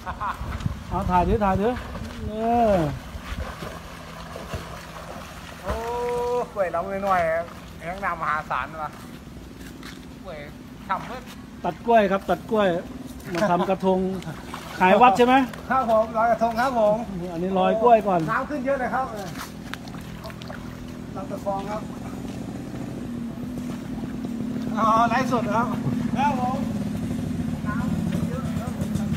เอาถ่ายดิเโอ้กล้วยเราหน่อยๆแห้งน้ำมหาศาลนะกล้วยฉ่ำเพิ่มตัดกล้วยครับตัดกล้วยมาทำกระทงขายวัดใช่ไหมครับผมลอยกระทงครับผมอันนี้ลอยกล้วยก่อนน้ำขึ้นเยอะเลยครับลำตะคองครับอ๋อไลฟ์สดครับครับผมน้ำเยอะครับ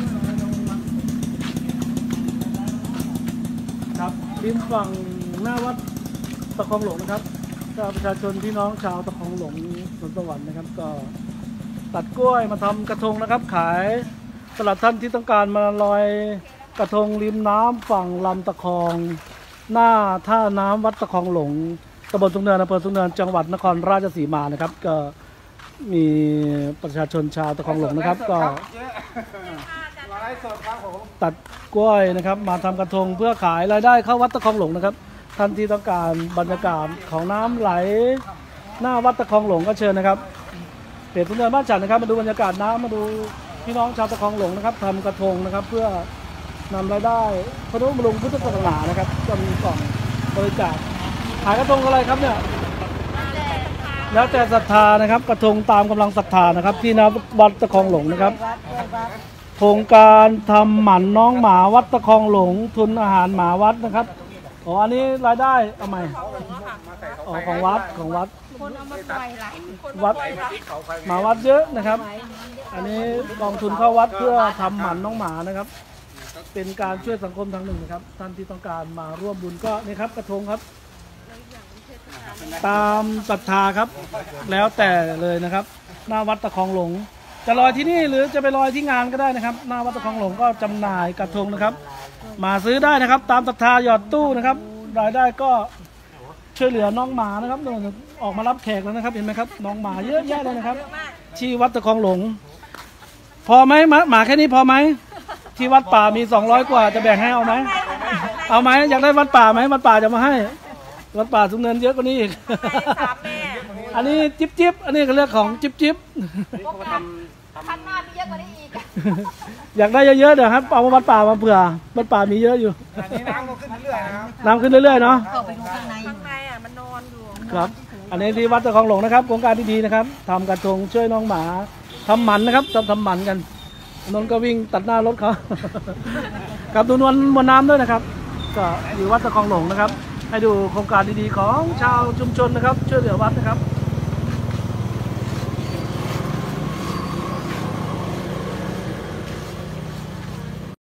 ครับริมฝั่งหน้าวัดตะคองหลงนะครับก็ประชาชนพี่น้องชาวตะคองหลงนนทสวรรค์นะครับก็ตัดกล้วยมาทำกระทงนะครับขายสำหรับท่านที่ต้องการมาลอยกระทงริมน้ำฝั่งลำตะคองหน้าท่าน้ำวัดตะคองหลงตำบลสุงเนินอำเภอสุงเนินจังหวัดนครราชสีมานะครับก็มีประชาชนชาวตะคองหลงนะครับก็ตัดกล้วยนะครับมาทำกระทงเพื่อขายรายได้เข้าวัดตะคองหลงนะครับท่านที่ต้องการบรรยากาศของน้ำไหลหน้าวัดตะคองหลงก็เชิญนะครับเพจสุงเนินบ้านฉันนะครับมาดูบรรยากาศน้ำมาดูพี่น้องชาวตะคองหลงนะครับทำกระทงนะครับเพื่อนำรายได้พระนุบำรุงพุทธศาสนานะครับก็มีกล่องบริจาคขายกระทงอะไรครับเนี่ยแล้วแต่ศรัทธานะครับกระทงตามกำลังศรัทธานะครับที่ณวัดตะคองหลงนะครับโครงการทำหมันน้องหมาวัดตะคองหลงทุนอาหารหมาวัดนะครับอ๋ออันนี้รายได้เอาใหม่อ๋อของวัดคนเอามาปล่อยไหลวัดหมาวัดเยอะนะครับอันนี้กองทุนเข้าวัดเพื่อทำหมันน้องหมานะครับเป็นการช่วยสังคมทางหนึ่งนะครับท่านที่ต้องการมาร่วมบุญก็นี่ครับกระทงครับตามศรัทธาครับแล้วแต่เลยนะครับหน้าวัดตะคองหลงจะลอยที่นี่หรือจะไปลอยที่งานก็ได้นะครับหน้าวัดตะคองหลงก็จำหน่ายกระทงนะครับมาซื้อได้นะครับตามศรัทธาหยอดตู้นะครับรายได้ก็ช่วยเหลือน้องหมานะครับออกมารับแขกแล้วนะครับเห็นไหมครับน้องหมาเยอะแยะเลยนะครับที่วัดตะคองหลงพอไหมหมาแค่นี้พอไหมที่วัดป่ามี200กว่าจะแบ่งให้เอาไหมอยากได้วัดป่าไหมวัดป่าจะมาให้วัดป่าสุงเนินเยอะกว่านี้อีกอันนี้จิ๊บอันนี้ก็เรื่องของจิ๊บพันหน้ามีเยอะกว่านี้อีกอยากได้เยอะๆเดี๋ยวครับเอาวัดป่ามาเผื่อวัดป่ามีเยอะอยู่น้ำขึ้นเรื่อยๆนะครับน้ำขึ้นเรื่อยๆเนาะเข้าไปดูข้างในอ่ะมันนอนอยู่ครับอันนี้ที่วัดตะคองหลงนะครับโครงการที่ดีนะครับทำกระทงช่วยน้องหมาทำหมันนะครับทำหมันกันนนก็วิ่งตัดหน้ารถเขากับดูนวลมวลน้ำด้วยนะครับก็อยู่วัดตะคองหลงนะครับให้ดูโครงการดีๆของชาวชุมชนนะครับช่วยเหลือวัดนะครับ